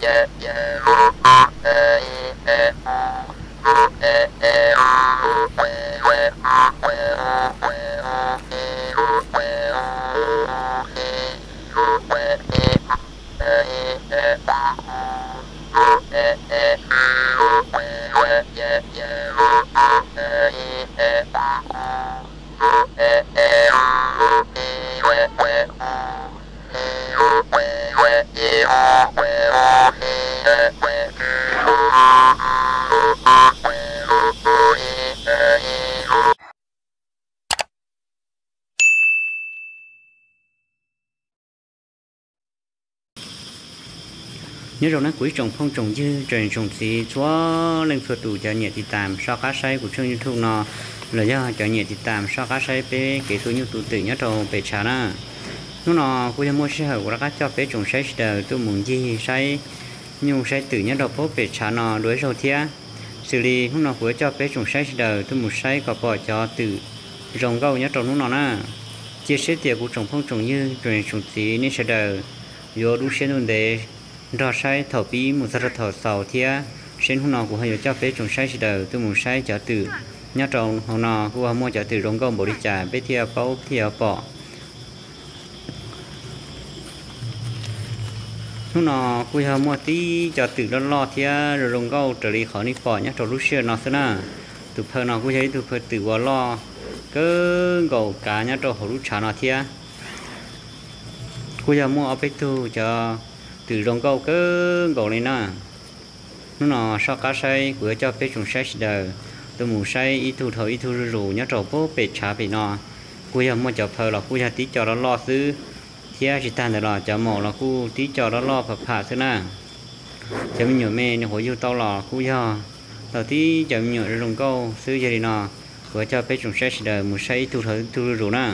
nhớ rồi nó quý trồng phong trồng dư trời trồng xí chúa lên phượt đủ cho nhẹ thì tạm so cá say của chương YouTube nó là do cho nhẹ thì tạm so cá say pe kỹ số như tụ tự nhớ trồng pe chả na nó nó cũng mua xe của các cho pe trồng say đời tôi muốn gì say nhưng say tự nhớ đầu phố pe chả nó đối rồi thia xử lý nó nó của cho pe trồng say đời tôi muốn say có bỏ cho tự trồng gạo nhớ trồng nó na chia sẻ tiền của trồng phong trồng dư trời trồng xí nên sẽ đời vô đủ xe luôn để rồi sai thầu bí một giờ thầu sầu thia trên hôm nào của họ cho phép trồng sai chỉ đầu tôi muốn sai cho từ nhớ trồng hôm nào của họ mua cho từ rong gom bổ đi trả bé thia bao thia bỏ hôm nào của họ mua tí cho từ lo thia rồi rong gom trở đi khỏi đi bỏ nhớ trồng lúc xưa nó thế nào từ phơi nào cũng thấy từ phơi từ qua lo cứ gầu cá nhớ trồng họ lúc trả nó thia của họ mua ở bên tu cho từ rong câu cứ gọi lên nó sao cá say của cho phép trồng say đời tôi muốn say ít thu rủ nhớ trầu bố bể trả bể nọ cô giờ mua cho phơi là cô giờ tí cho nó lo xứ thia chỉ tan được là cho mỏ là cô tí cho nó lo phạt thế nào cho mình nhớ mẹ nó hồi yêu tao là cô giờ đầu tí cho mình nhớ rong câu xứ giờ đi nọ của cho phép trồng say đời muốn say ít thu rủ nè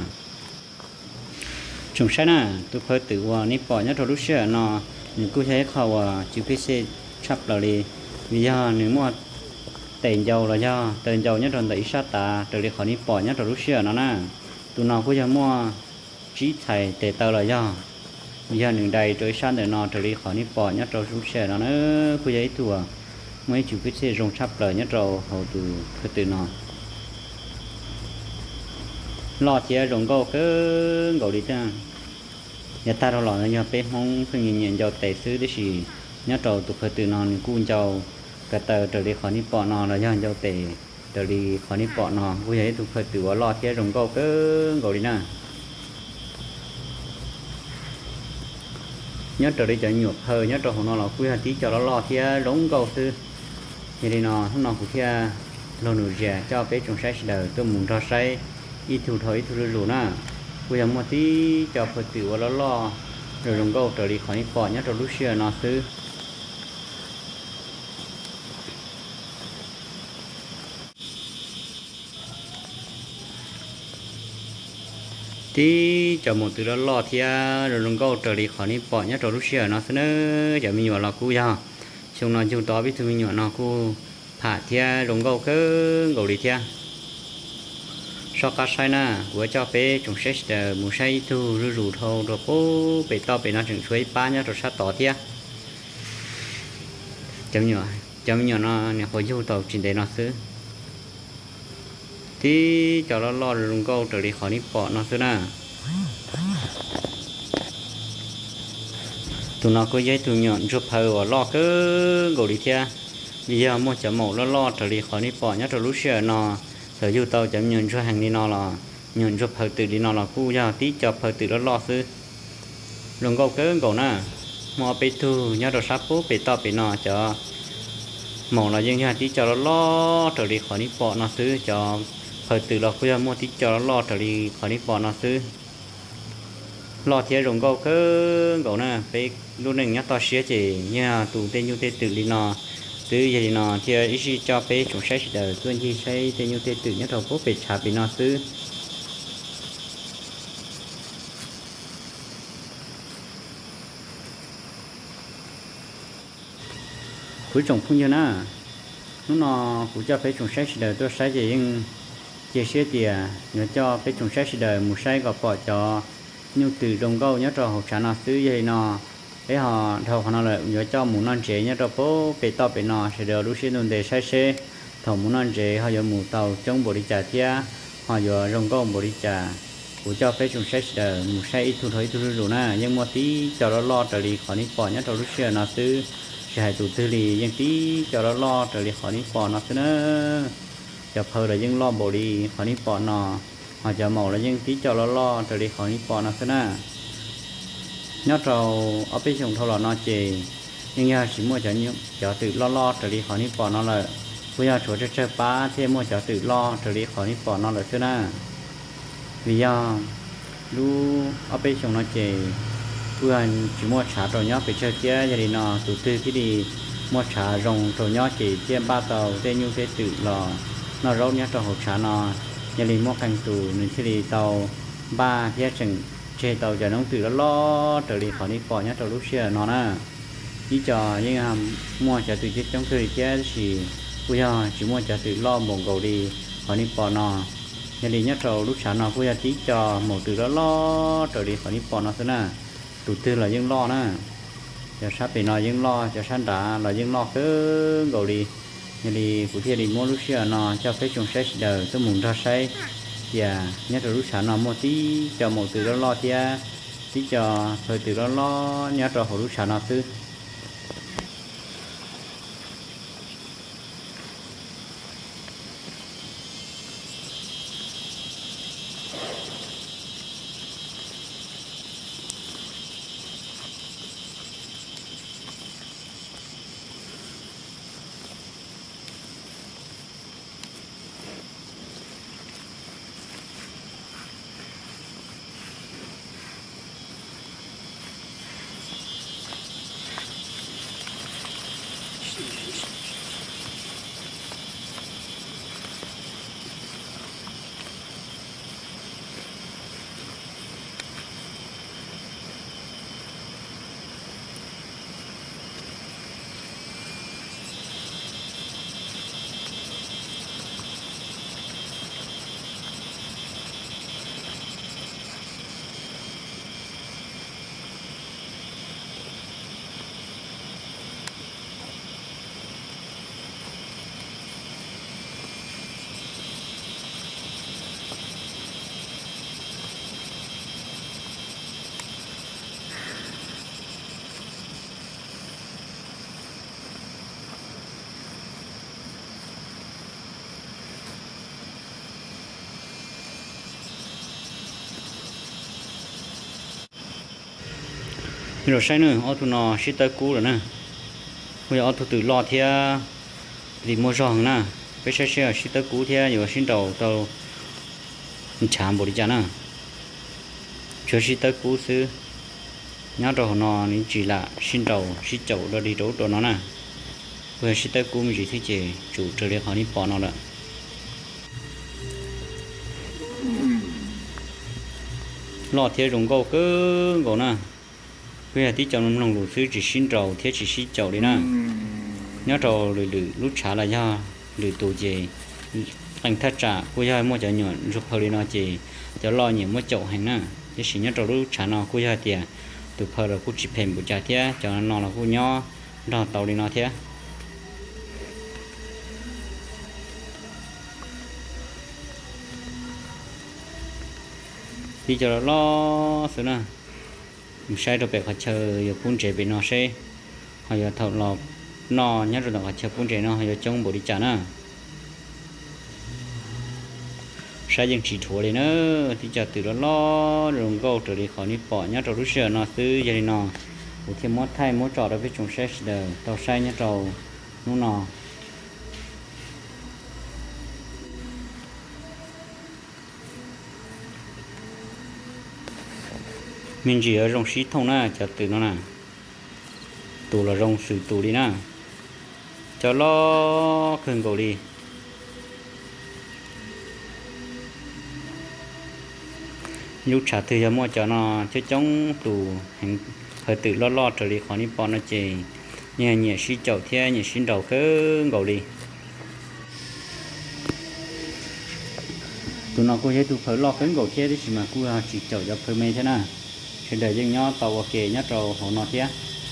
trồng say nè tôi phơi tự qua nếp bỏ nhớ trầu lúc xưa nọ những cô thấy họ chịu cái xe sắp là đi bây giờ nếu mà tiền dầu là do tiền dầu nhất là đẩy sát ta từ đi khỏi đi bỏ nhất là lúc xưa nó nè tụi nào cũng giờ mua trí thầy để tao là do bây giờ những đầy tới sát để nó từ đi khỏi đi bỏ nhất là lúc xưa nó nữa cô thấy tụi mấy chịu cái xe rong sắp là nhất rồi hầu từ nó lo chia rong câu cứ gọi đi ta nhà ta đâu là nhà bé không phải nhìn cho tài xứ đấy gì nhớ trâu tụi phải từ non cuốn trâu cả tờ trở đi khỏi đi bỏ nó là do cho tề trở đi khỏi đi bỏ nó bây giờ tụi phải từ bỏ lo che rồng câu cứ gọi đi nè nhớ trở đi chợ nhục hơi nhớ trâu nó là quy hạt tí cho nó lo che rồng câu sư thì đi nó nó cũng che lo nụ rẻ cho bé trồng sai đời tôi muốn cho sai ít thu rủ nè bây giờ một tí cho phật tử vào lo rồi đồng câu trở đi khỏi bỏ nhá rồi lúc xưa nó xứ tí cho một từ đó lo thì rồi đồng câu trở đi khỏi bỏ nhá rồi lúc xưa nó xứ nữa giờ mình nhỏ là cú ya xong nó chúng đó biết thôi mình nhỏ nó cú thả thì đồng câu cứ gầu đi theo so cá sai na của cho bé trồng sách để mua say thu rủ thâu rồi bố bé to bé nó trồng suối ba nhá rồi sát tỏ thia chấm nhỏ nó nhà hồi du tàu trên đấy nó xứ tí cho nó lo rồi câu trở đi khỏi đi bỏ nó xứ na tụi nó có giấy tụi nhọn chụp hờ và lo cứ gồ đi thia bây giờ mua chấm mẫu lo trở đi khỏi đi bỏ nhá rồi lúc xưa nó sở du tàu chấm nhận cho hàng đi nó là nhận cho phật tử đi nó là khu ra tí cho phật tử đó lo sư rồi câu cứ câu na mò bê thu nhớ đồ sáp bố bê to bê nó cho mỏ là dân ha tí cho nó lo trở đi khỏi đi bỏ nó sư cho phật tử là khu ra mua tí cho nó lo trở đi khỏi đi bỏ nó sư lo thế rồi câu cứ câu na bê lúc này nhớ to xía chỉ nha tụ tên như tên tử đi nó từ giờ thì nó thì ý cho bé chúng sẽ đời tuân chi sẽ tên như tên tự nhất đầu phố về trả bị nó xứ cuối trồng không như na nó cũng cho bé chúng sẽ đời tôi sẽ gì nhưng chia sẻ tiền nhớ cho bé chúng sẽ đời một sai gặp bỏ cho như từ đồng câu nhớ cho học sản nó xứ vậy nó để họ thầu họ là nhớ cho muốn non chế nhớ cho bố bị to bị nọ sẽ đều lúc xí luôn để sai xe thầu muốn non chế họ giờ mù tàu trong bộ đi trả thia họ giờ rong công bộ đi trả của cho phép chúng sẽ đỡ một xe ít thu thôi thu rồi na nhưng mà tí cho nó lo trở đi khỏi đi bỏ nhớ cho lúc xí nó tư sẽ hay tụt tư đi nhưng tí cho nó lo trở đi khỏi đi bỏ nó tư nữa cho phơi là những lo bộ đi khỏi đi bỏ nó họ cho màu là những tí cho nó lo trở đi khỏi đi bỏ nó tư nữa nhớ trâu ở bên trong thâu là nó chè nhưng nhà chỉ mua cho những cho tự lo trở đi khỏi đi bỏ nó là bây giờ chỗ chơi ba thêm mua cho tự lo trở đi khỏi đi bỏ nó là thế nào vì giờ lu ở bên trong nó chè bây giờ chỉ mua trả rồi nhớ phải chơi kia giờ thì nó tụt tư cái đi mua trả rồng rồi nhớ chỉ thêm ba tàu tên như thế tự là nó rau nhớ cho hộp trả nó giờ thì mua canh tủ nên cái đi tàu ba phía chừng chế tàu cho nó tự lo trở đi khỏi đi bỏ nhá tàu lúc xưa nó nè đi cho nhưng mua cho tự chết trong thời kia thì bây giờ chỉ mua cho tự lo một cầu đi khỏi đi bỏ nó nhà đi nhá tàu lúc sáng nó bây giờ tí cho một từ đó lo trở đi khỏi đi bỏ nó thế nè tụ tư là những lo nè cho sắp thì nó những lo cho sáng đã là những lo cứ cầu đi nhà đi cụ thể đi mua lúc xưa nó cho phép chúng sẽ đời tôi muốn ra say dạ nhớ rồi lúc sáng nó mua tí cho một từ đó lo tia tí cho thời từ đó lo nhớ rồi hồi lúc sáng nó tư rồi sai nữa ô tô nó ship tới cũ rồi nè bây giờ ô tô tự lo theo thì mua rong nè bây giờ sẽ ship tới cũ theo nhiều xin đầu tàu chạm bộ đi chả nè cho ship tới cũ xứ nhớ đầu nó chỉ là xin đầu ship chậu rồi đi đấu đồ nó nè bây giờ ship tới cũ mình chỉ thấy chỉ chủ trở đi họ đi bỏ nó đó lo theo rồng câu cứ gỗ nè bây giờ tí chậu nó lồng lụt xứ chỉ xin trầu thế chỉ xin chậu đi nè nhớ trầu lười lúc trả là do lười tù gì thành thắt trả bây giờ mua chậu nhỏ giúp hơi đi nó chỉ cho lo nhiều mua chậu hành nè thế chỉ nhớ trầu lúc trả nó bây giờ tiền từ hơi là cũng chỉ phèn bộ trả thế cho nó là cũng nhỏ đó tàu đi nó thế tí cho nó lo xứ nè sai rồi phải chờ giờ phun chế bên nó sẽ hay là thầu lò nó nhớ rồi là chờ phun chế nó hay là trong bộ đi chả nè sai dân chỉ thua đấy nữa thì chờ từ đó lo rồi câu trở đi khỏi đi bỏ nhớ rồi lúc xưa nó tư giờ nó của thêm mót thay mót trò đó với chúng sẽ đời tàu sai nhớ trầu nó mình chỉ ở trong xí thông na cho từ nó nè tù là trong sự tù đi na cho lo khơi cầu đi lúc trả từ cho mua cho nó chứ chống tù hành hơi tự lo trở đi khỏi đi bỏ nó chè nhẹ nhẹ xí chậu thế nhẹ xí đầu khơi cầu đi tụi nó cũng thấy tụi phải lo khơi cầu thế thì mà cũng chỉ chậu cho phơi mây thế nào thì để dân nhỏ tàu kề nhá trâu họ nó thế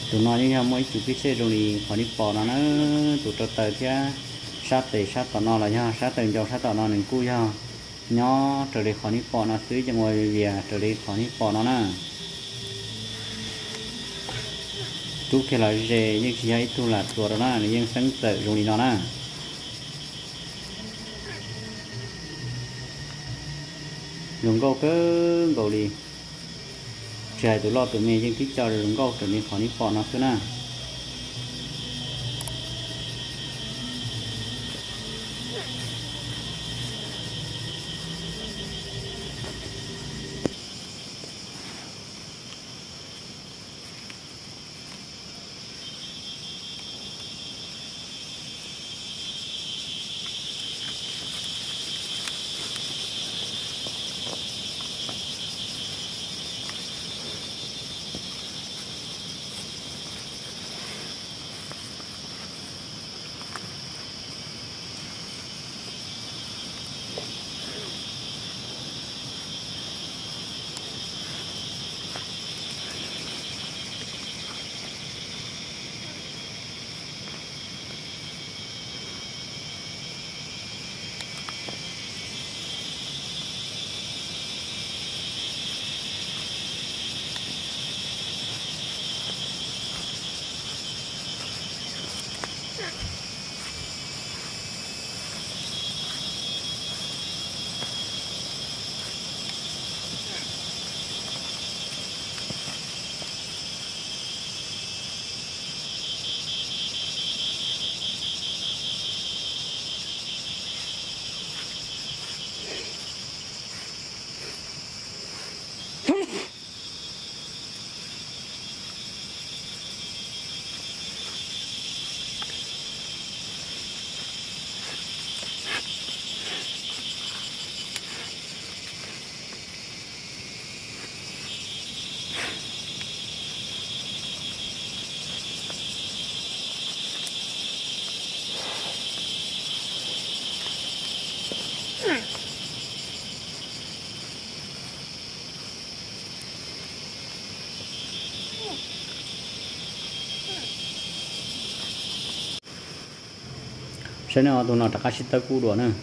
tụi nó như nhau mỗi chủ cái xe rồi thì họ đi bỏ nó tụi trâu tới chứ sát tao nó là nhau sát từng dòng sát tao nó đừng cua nhau nhỏ trở đi họ đi bỏ nó xứ cho ngồi về trở đi họ đi bỏ nó nè tu khi là về nhưng khi ấy tu làตัวđó nè nhưng sáng tự rồi nó nè dùng câu cứ câu đi trời tụi lo tụi mẹ nhưng thích cho rồi dùng câu trở nên khó đi bỏ nó xứ nè sẽ nó tụi nó chắc sẽ cú đùa nữa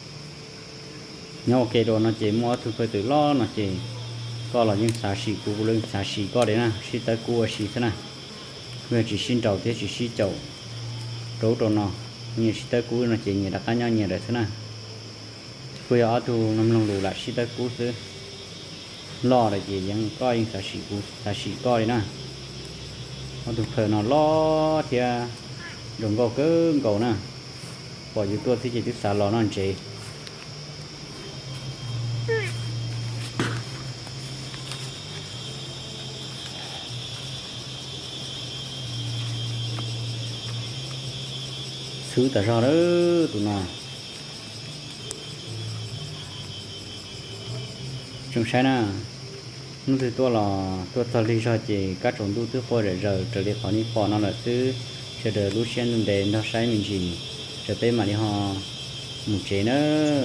nhau kể đồ nó chỉ mua thứ phải tự lo nó chỉ có là những xả xì cú lên xả xì có đấy nè xí tới cú xí thế này người chỉ xin đầu thế chỉ xí chậu trấu đồ nó nhiều xí tới cú nó chỉ nhiều đặc cá nhau nhiều đấy thế này bây giờ thu nằm lòng đủ lại xí tới cú thứ lo là chỉ những có những xả xì có đấy nè nó thực thời nó lo thì đừng có cứ cầu nè bỏ vô tua thì chỉ tiếp xả lo nó chỉ xứ tại sao đó tụi nó trong sáng nè nó thì tôi là tôi thật lý do chỉ các trong tu tư phôi để giờ trở đi khỏi đi bỏ nó là thứ chờ đợi lúc xem để nó sai mình gì trở tới mà đi họ một chế nữa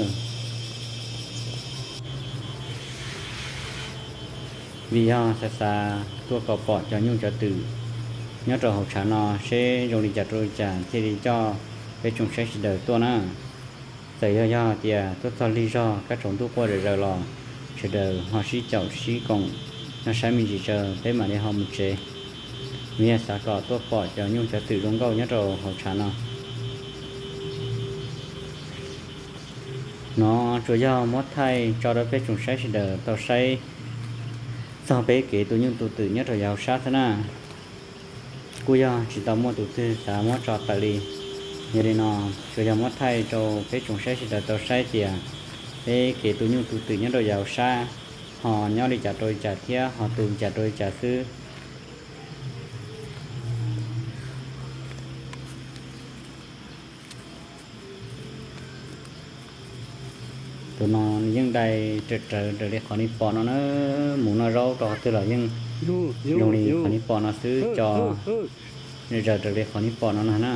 vì họ xa tôi có bỏ cho nhung cho từ nhớ trò học trả nó sẽ dùng đi chặt rồi trả thì đi cho cái chúng sẽ đợi tôi nữa tại do thì tôi thật lý do các trong tu phôi để giờ là chờ đợi họ xí chậu xí còn nó sai mình chỉ chờ tới mà đi họ một chế vì xã có tôi bỏ cho nhung cho từ đúng câu nhớ trò học trả nó chủ yếu mất thay cho đó cái chúng sẽ đỡ tao say sau bé kể tôi nhưng tôi tự nhất rồi giàu sát thế nào cô giờ chỉ tao mua tụi tư xã mất cho tại đi như thế nó chủ yếu mất thay cho cái chúng sẽ đỡ tao say tiền bé kể tôi nhưng tôi tự nhất rồi giàu xa họ nhau đi trả đôi trả thía họ tự trả đôi trả sư tụi nó những đây trời để khỏi đi bỏ nó muốn nó rau trò từ là nhưng dùng đi khỏi đi bỏ nó xứ cho nên giờ để khỏi đi bỏ nó nè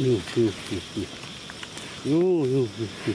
อยู่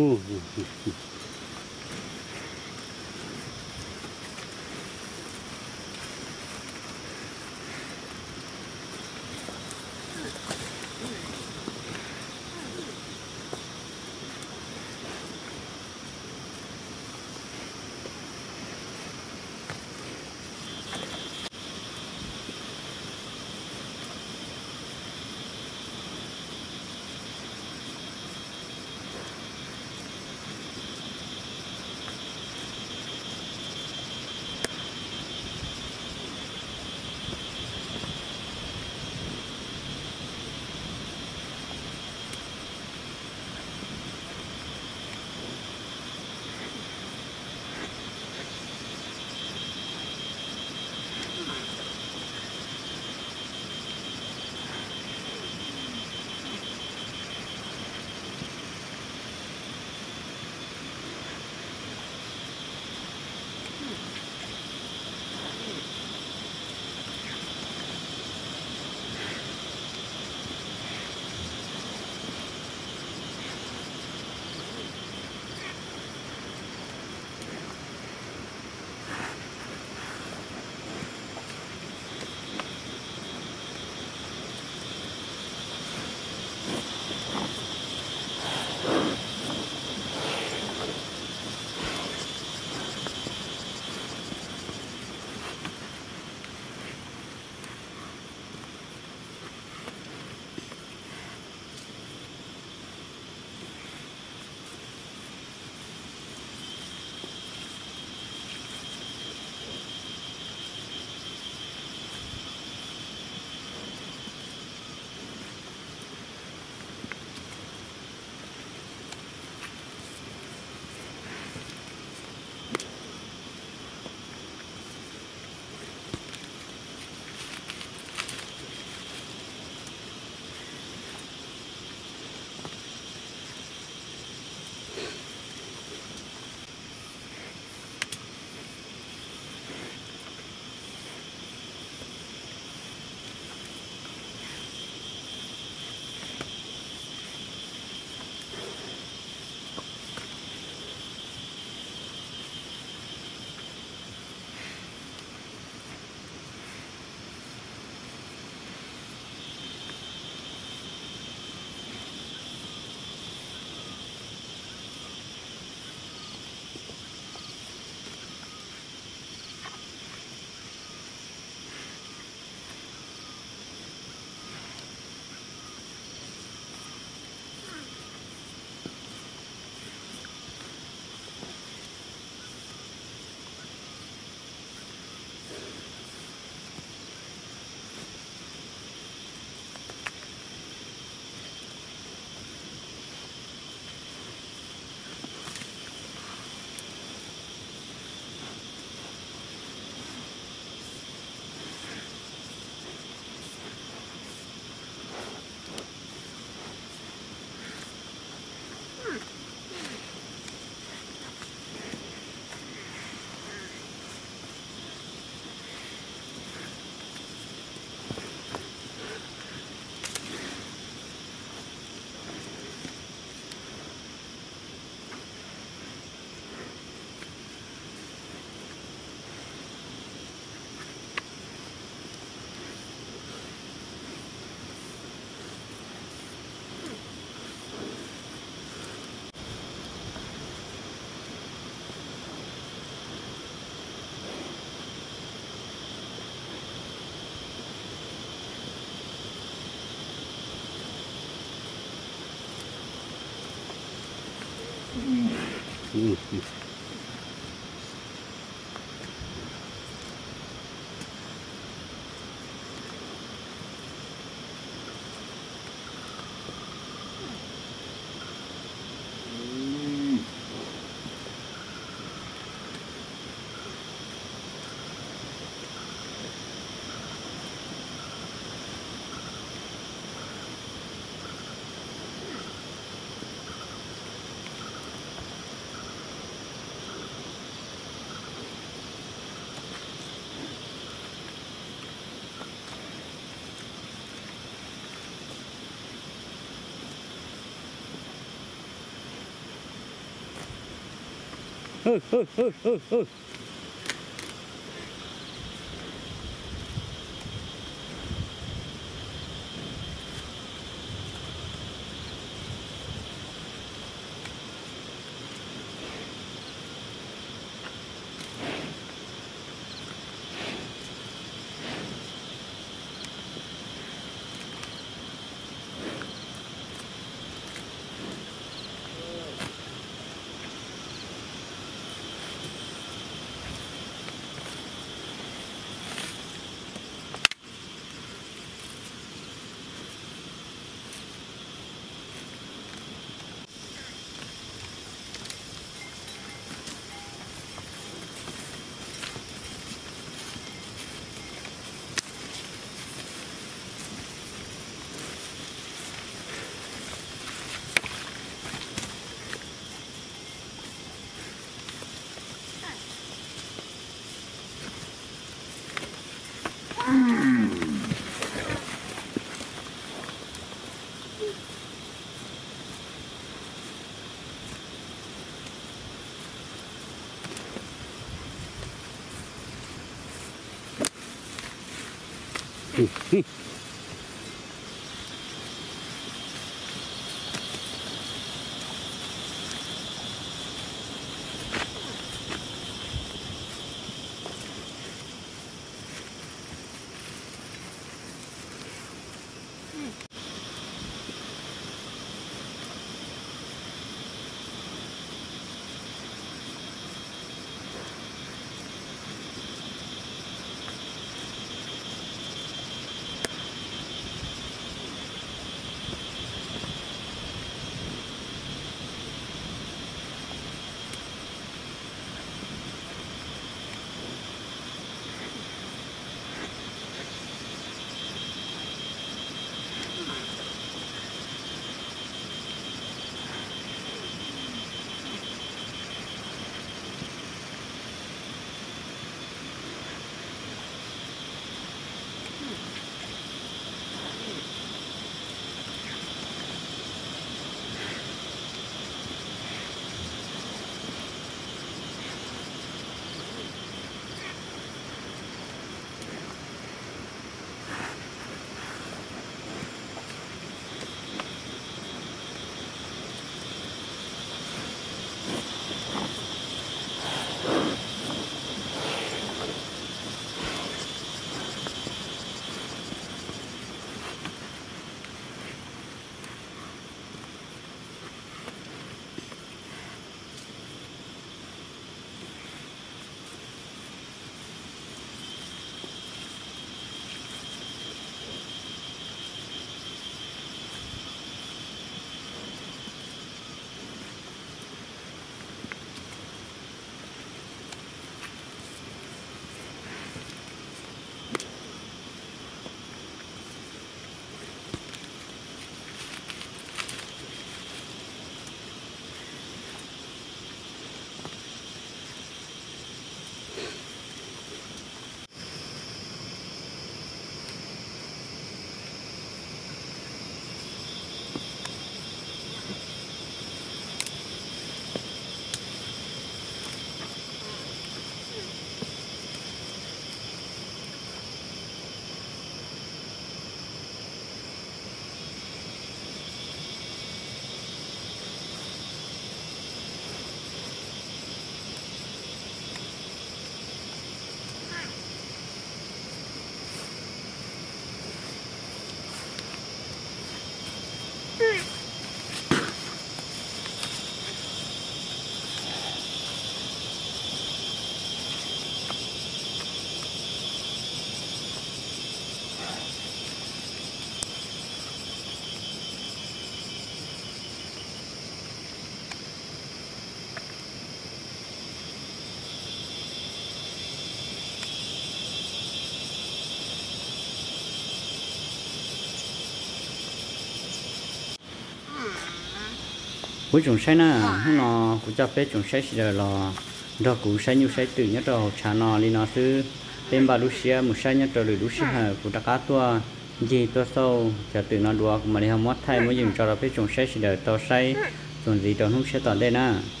cuối trồng sai na nó cũng cho phép trồng sai rồi là đó cũng sai nhiều sai từ nhất rồi chả nó đi nó thứ bên bà Lucia một sai nhất rồi Lucia cũng đã cá tua gì tua sâu cho từ nó đùa mà đi học mót thay mới dùng cho nó phép trồng sai rồi tao sai còn gì đó không sẽ tao đây na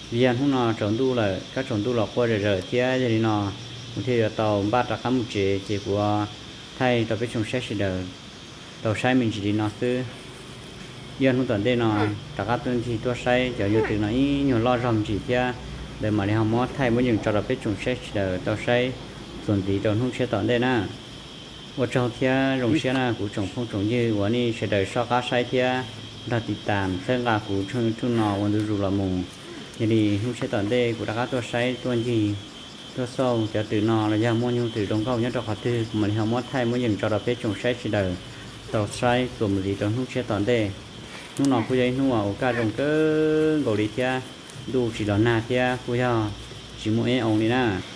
viên hôm nọ trồng tu là các trồng tu là qua rồi thế thì nó một thì tàu ba trăm cắm một chỉ của thay tàu biết trồng xét thì đời tàu sai mình chỉ đi nó cứ viên hôm tuần đây nó tất cả tuần thì tôi sai giờ nhiều từ nó nhiều lo rầm chỉ thế để mà đi học mót thay mới dừng cho tàu biết trồng xét đời tàu sai tuần thì tuần hôm sẽ tuần đây nèว่าเจ้าเทียรงเชียนะกูจงพงจงยืวันนี้เฉลยชอบการใช้เทียเราติดตามเส้นลากูชงชุนนอวันดูรูละมุงอย่างนี้หุ่นเชตอนเด็กกูรักตัวใช้ตัวยีตัวโซ่จะตื่นนอระยะม้วนยูตื่นตรงเข้ายันตัวขัดตื้อมันทำมัดไทยมันยังจอระเพ็ดจงใช้เฉลยตัวใช้ตัวมือดีตัวหุ่นเชตอนเด็กนุ่งนอนกูยัยนุ่งเอาการจงเกินกอลีเทียดูสีดอนหน้าเทียกูย่อสีมัวเอองนี่นะ